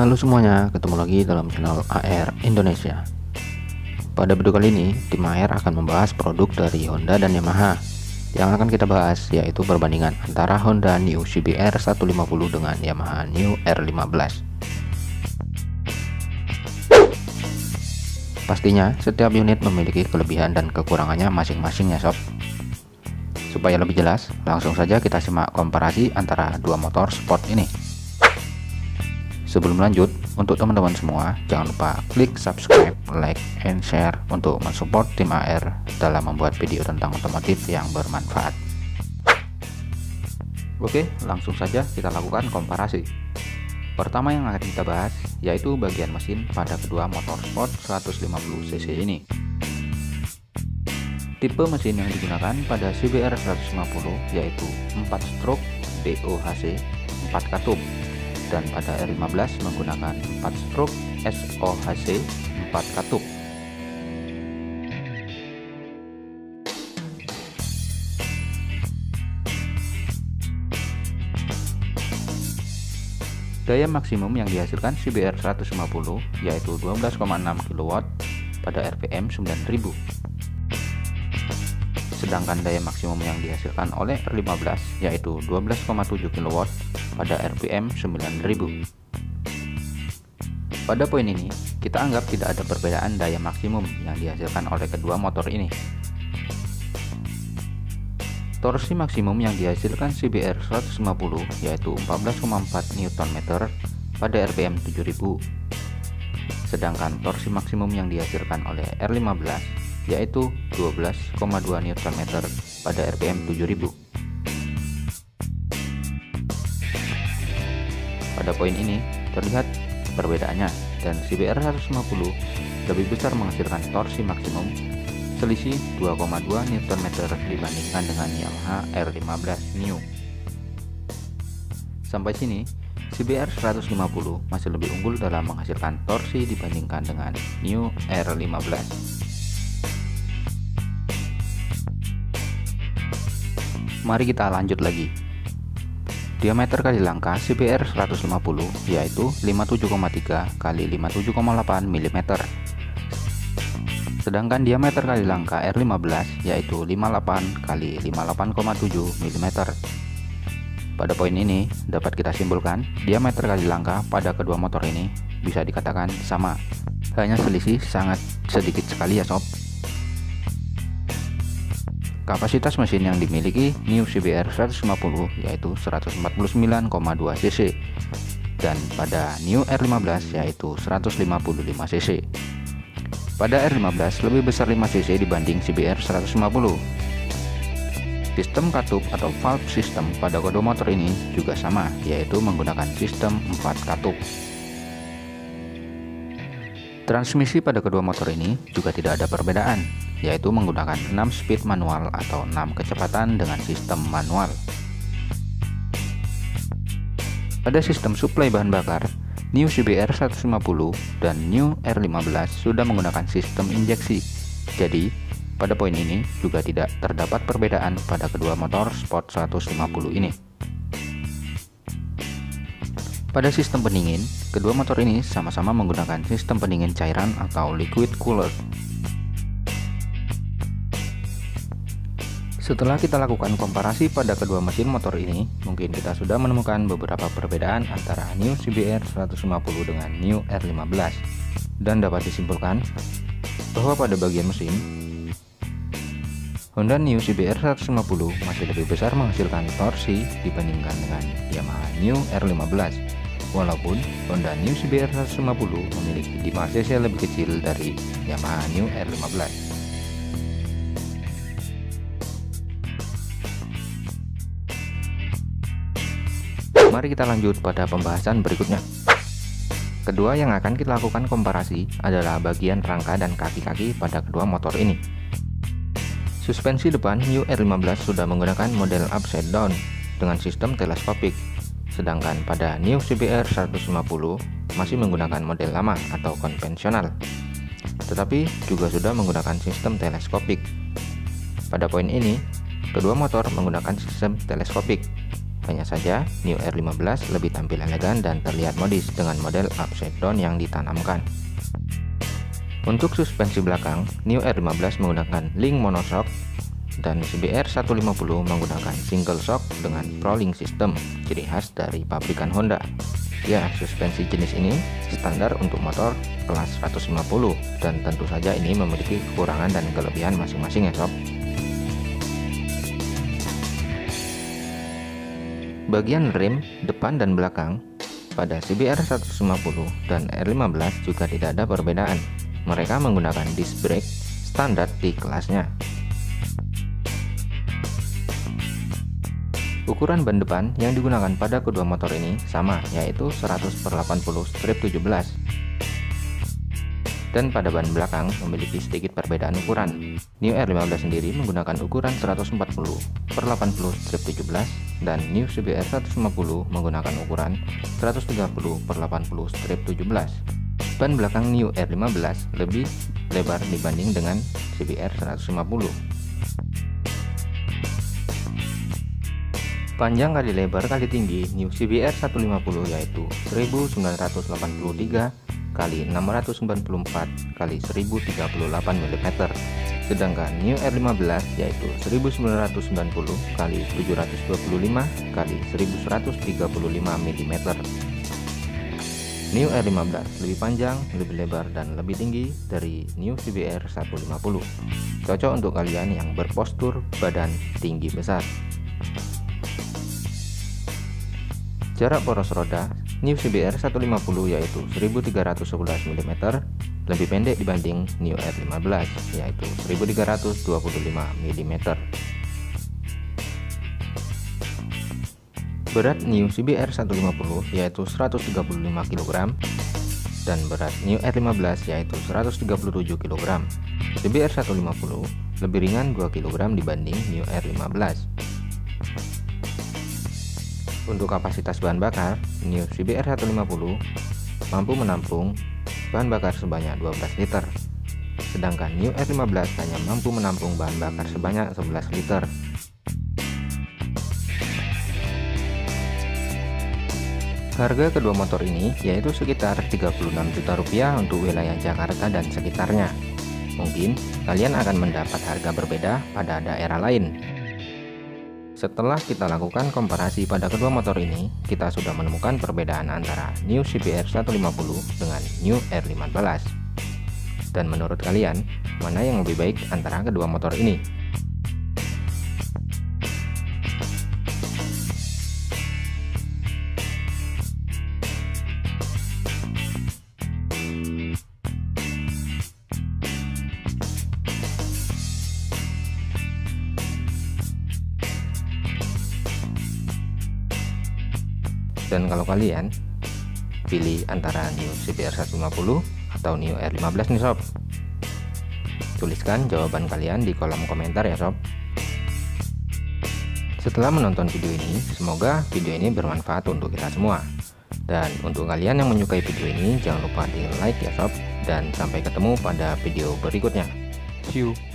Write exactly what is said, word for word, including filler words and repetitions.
Halo semuanya, ketemu lagi dalam channel A R Indonesia. Pada video kali ini, tim A R akan membahas produk dari Honda dan Yamaha. Yang akan kita bahas yaitu perbandingan antara Honda New C B R seratus lima puluh dengan Yamaha New R lima belas. Pastinya, setiap unit memiliki kelebihan dan kekurangannya masing-masing ya sob. Supaya lebih jelas, langsung saja kita simak komparasi antara dua motor sport ini. Sebelum lanjut, untuk teman-teman semua, jangan lupa klik subscribe, like, and share untuk mensupport tim A R dalam membuat video tentang otomotif yang bermanfaat. Oke, langsung saja kita lakukan komparasi. Pertama yang akan kita bahas yaitu bagian mesin pada kedua motor sport seratus lima puluh cc ini. Tipe mesin yang digunakan pada C B R seratus lima puluh yaitu empat stroke D O H C empat katup, dan pada R lima belas menggunakan empat stroke S O H C empat katup. Daya maksimum yang dihasilkan C B R seratus lima puluh yaitu dua belas koma enam kilowatt pada R P M sembilan ribu. Sedangkan daya maksimum yang dihasilkan oleh R lima belas yaitu dua belas koma tujuh kilowatt pada R P M sembilan ribu. Pada poin ini, kita anggap tidak ada perbedaan daya maksimum yang dihasilkan oleh kedua motor ini. Torsi maksimum yang dihasilkan C B R seratus lima puluh yaitu empat belas koma empat newton meter pada R P M tujuh ribu. Sedangkan torsi maksimum yang dihasilkan oleh R lima belas yaitu dua belas koma dua newton meter pada R P M tujuh ribu. Pada poin ini terlihat perbedaannya, dan C B R seratus lima puluh lebih besar menghasilkan torsi maksimum selisih dua koma dua newton meter dibandingkan dengan Yamaha R lima belas New. Sampai sini C B R seratus lima puluh masih lebih unggul dalam menghasilkan torsi dibandingkan dengan New R lima belas. Mari kita lanjut lagi. Diameter kali langkah C B R seratus lima puluh yaitu lima puluh tujuh koma tiga kali lima puluh tujuh koma delapan milimeter. Sedangkan diameter kali langkah R lima belas yaitu lima puluh delapan kali lima puluh delapan koma tujuh milimeter. Pada poin ini dapat kita simpulkan diameter kali langkah pada kedua motor ini bisa dikatakan sama. Hanya selisih sangat sedikit sekali ya sob. Kapasitas mesin yang dimiliki New C B R seratus lima puluh yaitu seratus empat puluh sembilan koma dua cc, dan pada New R lima belas yaitu seratus lima puluh lima cc. Pada R lima belas lebih besar lima cc dibanding C B R seratus lima puluh. Sistem katup atau valve system pada kedua motor ini juga sama, yaitu menggunakan sistem empat katup. Transmisi pada kedua motor ini juga tidak ada perbedaan, yaitu menggunakan enam speed manual atau enam kecepatan dengan sistem manual. Pada sistem suplai bahan bakar, New C B R seratus lima puluh dan New R lima belas sudah menggunakan sistem injeksi. Jadi, pada poin ini juga tidak terdapat perbedaan pada kedua motor sport seratus lima puluh ini. Pada sistem pendingin, kedua motor ini sama-sama menggunakan sistem pendingin cairan atau liquid cooler. Setelah kita lakukan komparasi pada kedua mesin motor ini, mungkin kita sudah menemukan beberapa perbedaan antara New C B R seratus lima puluh dengan New R lima belas. Dan dapat disimpulkan bahwa pada bagian mesin, Honda New C B R seratus lima puluh masih lebih besar menghasilkan torsi dibandingkan dengan Yamaha New R lima belas. Walaupun Honda New C B R seratus lima puluh memiliki lima cc lebih kecil dari Yamaha New R lima belas. Mari kita lanjut pada pembahasan berikutnya. Kedua yang akan kita lakukan komparasi adalah bagian rangka dan kaki-kaki pada kedua motor ini. Suspensi depan New R lima belas sudah menggunakan model upside down dengan sistem teleskopik, sedangkan pada New C B R seratus lima puluh masih menggunakan model lama atau konvensional, tetapi juga sudah menggunakan sistem teleskopik. Pada poin ini, kedua motor menggunakan sistem teleskopik. Hanya saja, New R lima belas lebih tampil elegan dan terlihat modis dengan model upside down yang ditanamkan. Untuk suspensi belakang, New R lima belas menggunakan link monoshock dan C B R seratus lima puluh menggunakan single shock dengan prolink system, ciri khas dari pabrikan Honda. Ya, suspensi jenis ini standar untuk motor kelas seratus lima puluh dan tentu saja ini memiliki kekurangan dan kelebihan masing-masing ya sob. Bagian rem depan dan belakang pada C B R seratus lima puluh dan R lima belas juga tidak ada perbedaan. Mereka menggunakan disc brake standar di kelasnya. Ukuran ban depan yang digunakan pada kedua motor ini sama, yaitu seratus per delapan puluh strip tujuh belas. Dan pada ban belakang memiliki sedikit perbedaan ukuran. New R lima belas sendiri menggunakan ukuran seratus empat puluh per delapan puluh strip tujuh belas dan New C B R seratus lima puluh menggunakan ukuran seratus tiga puluh per delapan puluh strip tujuh belas. Ban belakang New R lima belas lebih lebar dibanding dengan C B R seratus lima puluh. Panjang kali lebar kali tinggi New C B R seratus lima puluh yaitu seribu sembilan ratus delapan puluh tiga kali enam ratus sembilan puluh empat kali seribu tiga puluh delapan milimeter, sedangkan New R lima belas yaitu seribu sembilan ratus sembilan puluh kali tujuh ratus dua puluh lima kali seribu seratus tiga puluh lima milimeter. New R lima belas lebih panjang, lebih lebar, dan lebih tinggi dari New C B R seratus lima puluh. Cocok untuk kalian yang berpostur badan tinggi besar. Jarak poros roda New C B R seratus lima puluh yaitu seribu tiga ratus sebelas milimeter, lebih pendek dibanding New R lima belas yaitu seribu tiga ratus dua puluh lima milimeter. Berat New C B R seratus lima puluh yaitu seratus tiga puluh lima kilogram dan berat New R lima belas yaitu seratus tiga puluh tujuh kilogram. C B R seratus lima puluh lebih ringan dua kilogram dibanding New R lima belas. Untuk kapasitas bahan bakar, New C B R seratus lima puluh mampu menampung bahan bakar sebanyak dua belas liter, sedangkan New R lima belas hanya mampu menampung bahan bakar sebanyak sebelas liter. Harga kedua motor ini yaitu sekitar tiga puluh enam juta rupiah untuk wilayah Jakarta dan sekitarnya. Mungkin kalian akan mendapat harga berbeda pada daerah lain. Setelah kita lakukan komparasi pada kedua motor ini, kita sudah menemukan perbedaan antara New C B R seratus lima puluh dengan New R lima belas. Dan menurut kalian, mana yang lebih baik antara kedua motor ini? Dan kalau kalian pilih antara New C B R seratus lima puluh atau New R lima belas nih sob, tuliskan jawaban kalian di kolom komentar ya sob. Setelah menonton video ini, semoga video ini bermanfaat untuk kita semua. Dan untuk kalian yang menyukai video ini, jangan lupa di like ya sob. Dan sampai ketemu pada video berikutnya. See you.